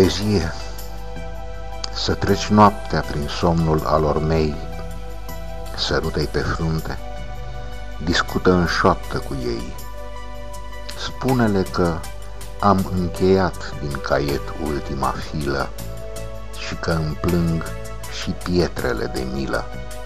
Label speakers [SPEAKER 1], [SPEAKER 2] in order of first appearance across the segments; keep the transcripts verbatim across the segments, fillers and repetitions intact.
[SPEAKER 1] Poezie, să treci noaptea prin somnul alor mei, sărută-i pe frunte, discută în șoaptă cu ei. Spune-le că am încheiat din caiet ultima filă și că îmi plâng și pietrele de milă.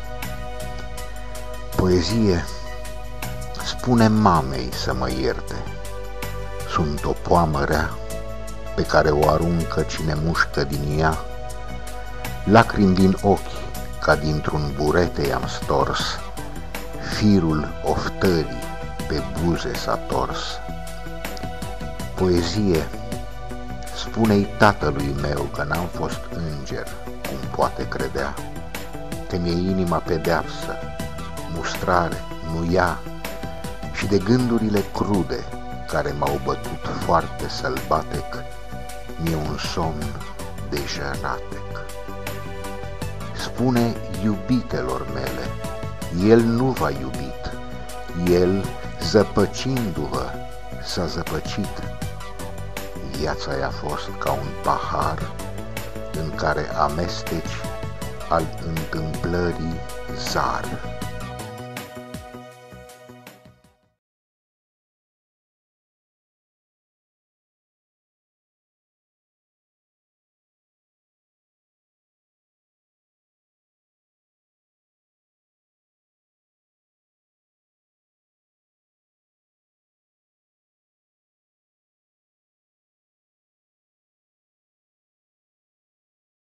[SPEAKER 1] Poezie, spune mamei să mă ierte, sunt o poamă rea pe care o aruncă cine mușcă din ea. Lacrimi din ochi, ca dintr-un burete i-am stors, firul oftării pe buze s-a tors. Poezie, spune-i tatălui meu că n-am fost înger, cum poate credea, că mi-e inima pedeapsă, mustrare, nu ea, și de gândurile crude care m-au bătut foarte sălbatec, mi-e un somn de jăratec. Spune iubitelor mele, el nu v-a iubit, el, zăpăcindu-vă, s-a zăpăcit. Viața i-a fost ca un pahar în care amesteci al întâmplării zar.